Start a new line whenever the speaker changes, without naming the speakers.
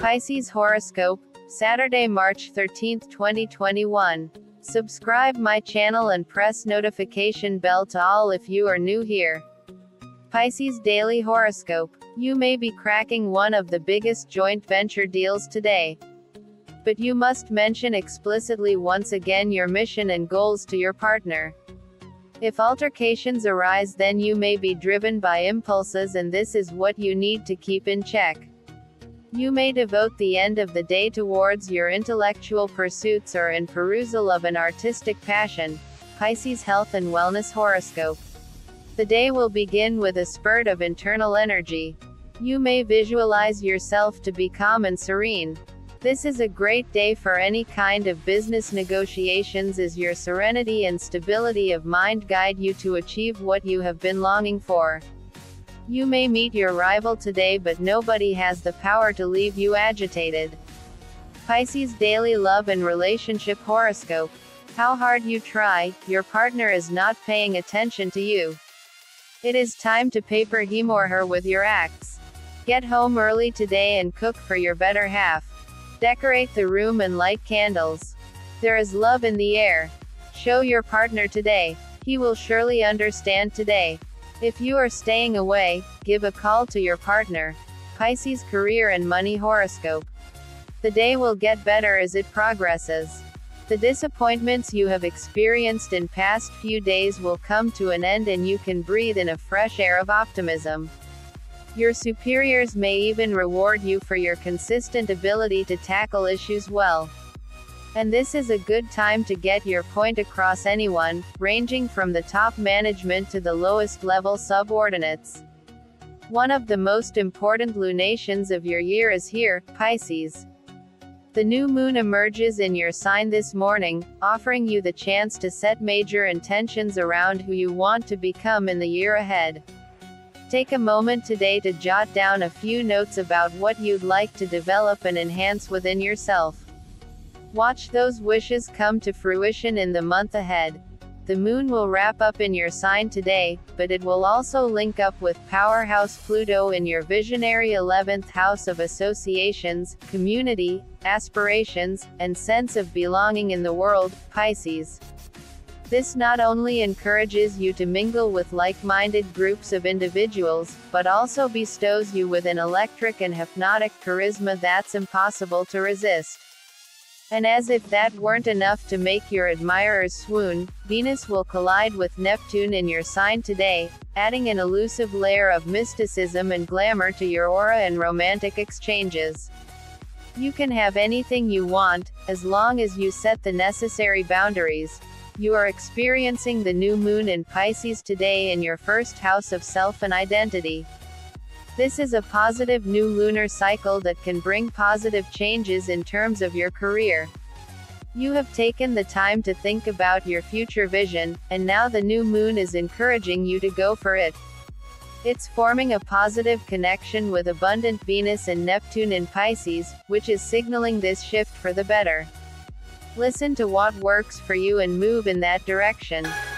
Pisces horoscope, Saturday, March 13, 2021. Subscribe my channel and press notification bell to all if you are new here. Pisces daily horoscope. You may be cracking one of the biggest joint venture deals today. But you must mention explicitly once again your mission and goals to your partner. If altercations arise, then you may be driven by impulses, and this is what you need to keep in check. You may devote the end of the day towards your intellectual pursuits or in perusal of an artistic passion. Pisces health and wellness horoscope. The day will begin with a spurt of internal energy. You may visualize yourself to be calm and serene. This is a great day for any kind of business negotiations, as your serenity and stability of mind guide you to achieve what you have been longing for. You may meet your rival today, but nobody has the power to leave you agitated. Pisces daily love and relationship horoscope. How hard you try, your partner is not paying attention to you. It is time to paper him or her with your acts. Get home early today and cook for your better half. Decorate the room and light candles. There is love in the air. Show your partner today. He will surely understand today. If you are staying away, give a call to your partner. Pisces career and money horoscope. The day will get better as it progresses. The disappointments you have experienced in past few days will come to an end, and you can breathe in a fresh air of optimism. Your superiors may even reward you for your consistent ability to tackle issues well. And this is a good time to get your point across anyone, ranging from the top management to the lowest level subordinates. One of the most important lunations of your year is here, Pisces. The new moon emerges in your sign this morning, offering you the chance to set major intentions around who you want to become in the year ahead. Take a moment today to jot down a few notes about what you'd like to develop and enhance within yourself. Watch those wishes come to fruition in the month ahead. The moon will wrap up in your sign today, but it will also link up with powerhouse Pluto in your visionary 11th house of associations, community, aspirations, and sense of belonging in the world, Pisces. This not only encourages you to mingle with like-minded groups of individuals, but also bestows you with an electric and hypnotic charisma that's impossible to resist. And as if that weren't enough to make your admirers swoon, Venus will collide with Neptune in your sign today, adding an elusive layer of mysticism and glamour to your aura and romantic exchanges. You can have anything you want, as long as you set the necessary boundaries. You are experiencing the new moon in Pisces today in your first house of self and identity. This is a positive new lunar cycle that can bring positive changes in terms of your career. You have taken the time to think about your future vision, and now the new moon is encouraging you to go for it. It's forming a positive connection with abundant Venus and Neptune in Pisces, which is signaling this shift for the better. Listen to what works for you and move in that direction.